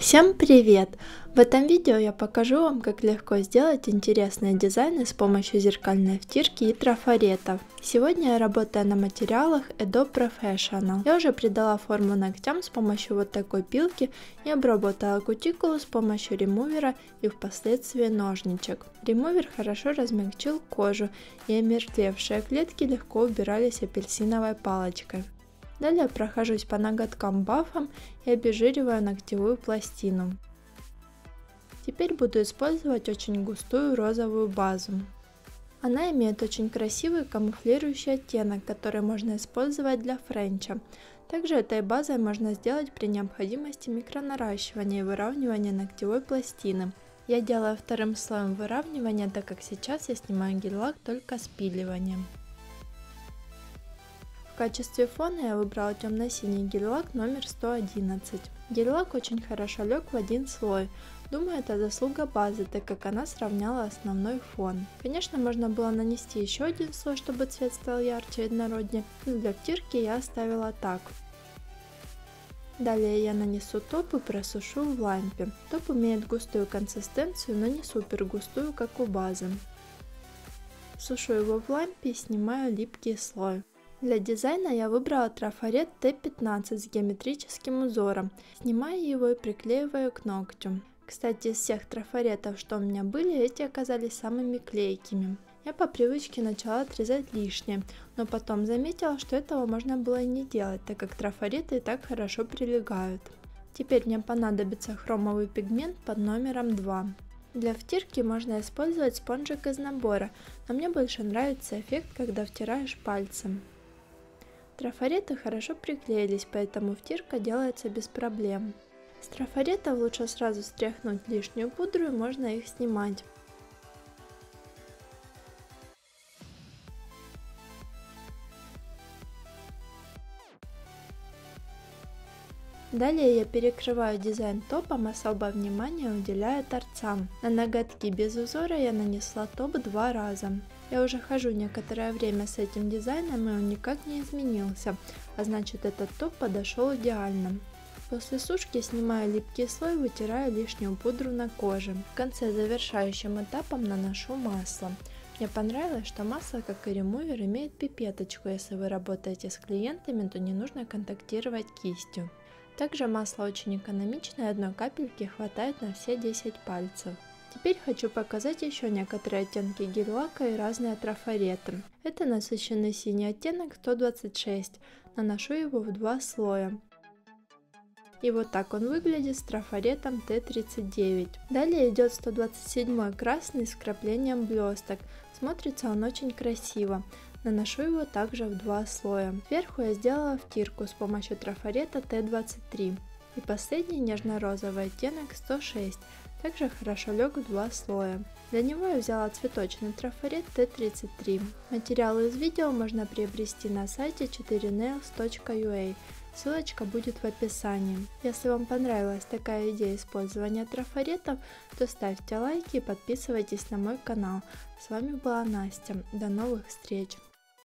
Всем привет! В этом видео я покажу вам, как легко сделать интересные дизайны с помощью зеркальной втирки и трафаретов. Сегодня я работаю на материалах Edo Professional. Я уже придала форму ногтям с помощью вот такой пилки и обработала кутикулу с помощью ремувера и впоследствии ножничек. Ремувер хорошо размягчил кожу, и омертвевшие клетки легко убирались апельсиновой палочкой. Далее прохожусь по ноготкам бафом и обезжириваю ногтевую пластину. Теперь буду использовать очень густую розовую базу. Она имеет очень красивый камуфлирующий оттенок, который можно использовать для френча. Также этой базой можно сделать при необходимости микронаращивания и выравнивания ногтевой пластины. Я делаю вторым слоем выравнивания, так как сейчас я снимаю гель-лак только спиливанием. В качестве фона я выбрала темно-синий гель-лак номер 111. Гель-лак очень хорошо лег в один слой. Думаю, это заслуга базы, так как она сравняла основной фон. Конечно, можно было нанести еще один слой, чтобы цвет стал ярче и однороднее, но для втирки я оставила так. Далее я нанесу топ и просушу в лампе. Топ имеет густую консистенцию, но не супер густую, как у базы. Сушу его в лампе и снимаю липкий слой. Для дизайна я выбрала трафарет T15 с геометрическим узором. Снимаю его и приклеиваю к ногтю. Кстати, из всех трафаретов, что у меня были, эти оказались самыми клейкими. Я по привычке начала отрезать лишнее, но потом заметила, что этого можно было и не делать, так как трафареты и так хорошо прилегают. Теперь мне понадобится хромовый пигмент под номером 2. Для втирки можно использовать спонжик из набора, но мне больше нравится эффект, когда втираешь пальцем. Трафареты хорошо приклеились, поэтому втирка делается без проблем. С трафаретов лучше сразу стряхнуть лишнюю пудру, и можно их снимать. Далее я перекрываю дизайн топом, особое внимание уделяя торцам. На ноготки без узора я нанесла топ 2 раза. Я уже хожу некоторое время с этим дизайном, и он никак не изменился, а значит, этот топ подошел идеально. После сушки снимаю липкий слой и вытираю лишнюю пудру на коже. В конце завершающим этапом наношу масло. Мне понравилось, что масло, как и ремувер, имеет пипеточку. Если вы работаете с клиентами, то не нужно контактировать кистью. Также масло очень экономичное, одной капельки хватает на все 10 пальцев. Теперь хочу показать еще некоторые оттенки гель-лака и разные трафареты. Это насыщенный синий оттенок 126, наношу его в 2 слоя. И вот так он выглядит с трафаретом T39. Далее идет 127 красный с вкраплением блесток. Смотрится он очень красиво. Наношу его также в 2 слоя. Сверху я сделала втирку с помощью трафарета T23. И последний нежно-розовый оттенок 106. Также хорошо лег в 2 слоя. Для него я взяла цветочный трафарет T33. Материалы из видео можно приобрести на сайте 4nails.ua. Ссылочка будет в описании. Если вам понравилась такая идея использования трафаретов, то ставьте лайки и подписывайтесь на мой канал. С вами была Настя. До новых встреч!